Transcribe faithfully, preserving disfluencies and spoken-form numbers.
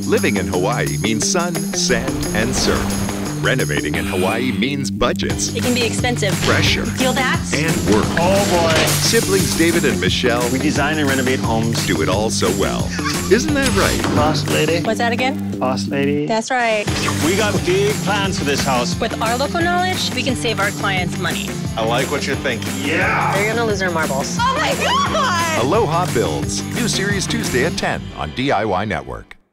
Living in Hawaii means sun, sand, and surf. Renovating in Hawaii means budgets, It can be expensive. pressure, Feel that? and work. Oh boy. Siblings David and Michelle We design and renovate homes. do it all so well. Isn't that right? Boss lady. What's that again? Boss lady. That's right. We got big plans for this house. With our local knowledge, we can save our clients money. I like what you're thinking. Yeah. They're gonna lose their marbles. Oh my God! Aloha Builds. New series Tuesday at ten on D I Y Network.